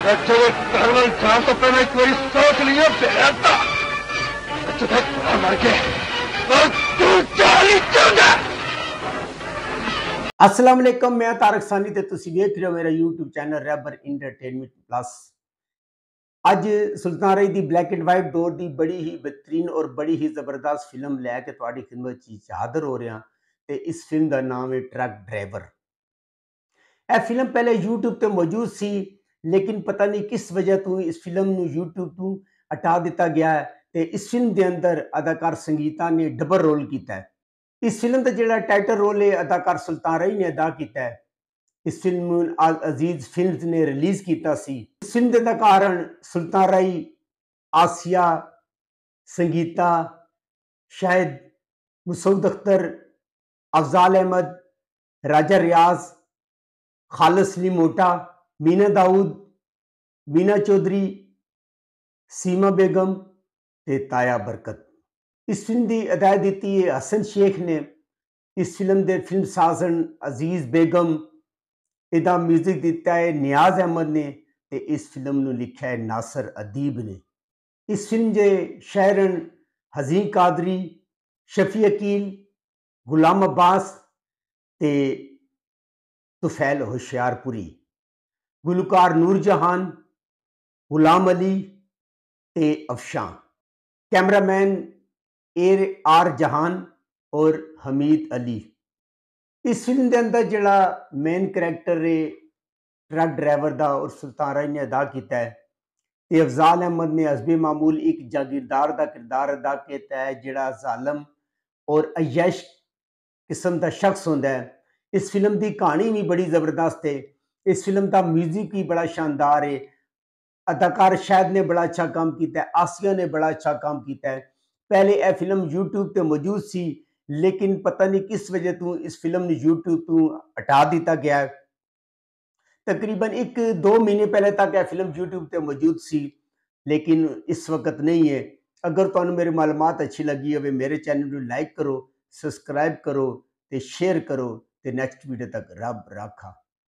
ਇੱਥੇ ਦੇ ਕਰਨਲ ਖਾਨ ਤੋਂ ਪਹਿਲਾਂ ਇੱਕ ਵਾਰੀ ਸੋਚ ਲਿਆ ਬੇਅਦਾ ਇੱਥੇ ਤੱਕ ਮਰ ਕੇ और तू चाली चुका। अस्सलाम वालेकुम, मैं तारक सानी ते तुसी देख रहे हो मेरा यूट्यूब चैनल रैबर इंटरटेनमेंट प्लस। अज सुल्तान रही दी ब्लैक एंड वाइट दौर दी बड़ी ही बेहतरीन और बड़ी ही जबरदस्त फिल्म लैके तुहाडी खिदमत च हाज़र हो रहा ते इस फिल्म का नाम है ट्रक ड्राइवर। यह फिल्म पहले यूट्यूब ते मौजूद सी, लेकिन पता नहीं किस वजह तो इस फिल्म नूं यूट्यूब तो हटा दिता गया है। ते इस फिल्म के अंदर अदाकार संगीता ने डबल रोल किया है। इस फिल्म का जो टाइटल रोल है अदाकार सुल्तान रही ने अदा किया है। इस फिल्म अजीज फिल्म्स ने रिलीज किया सी। इस फिल्म के अदाकार सुल्तान रही, आसिया, संगीता, शाहिद, मसूद अख्तर, अफजाल अहमद, राजा रियाज, खालिद सलीम मोटा, मीना दाऊद, मीना चौधरी, सीमा बेगम ते ताया बरकत। इस फिल्म की अदायगी दी है हसन शेख ने। इस फिल्म के फिल्म साजन अजीज बेगम, इदा म्यूजिक दिता है नियाज अहमद ने ते इस फिल्म नूं लिखा है नासर अदीब ने। इस फिल्म के शायरन हजीन कादरी, शफी अकील, गुलाम अब्बास ते तुफैल होशियारपुरी, गुलकार नूरजहान, गुलाम अली ते अफशां, कैमरामैन आर जहान और हमीद अली। इस फिल्म के अंदर जड़ा मेन करैक्टर है ट्रक ड्राइवर का और सुल्तान राय ने अदा किया है। ते अफजाल अहमद ने हसबे मामूल एक जागीरदार का किरदार अदा किया है जड़ा जालम और अयश किस्म का शख्स होंदा है। इस फिल्म की कहानी भी बड़ी ज़बरदस्त है। इस फिल्म का म्यूजिक भी बड़ा शानदार है। अदाकार शाहिद ने बड़ा अच्छा काम किया है, आसिया ने बड़ा अच्छा काम किया है। पहले यह फिल्म यूट्यूब पे मौजूद सी, लेकिन पता नहीं किस वजह तो इस फिल्म ने यूट्यूब तो हटा दिता गया है। तकरीबन 1-2 महीने पहले तक यह फिल्म यूट्यूब पे मौजूद सी, लेकिन इस वक्त नहीं है। अगर तुहानू मेरी मालूमात अच्छी लगी हो मेरे चैनल को लाइक करो, सब्सक्राइब करो ते शेयर करो ते नेक्स्ट वीडियो तक रब राखा।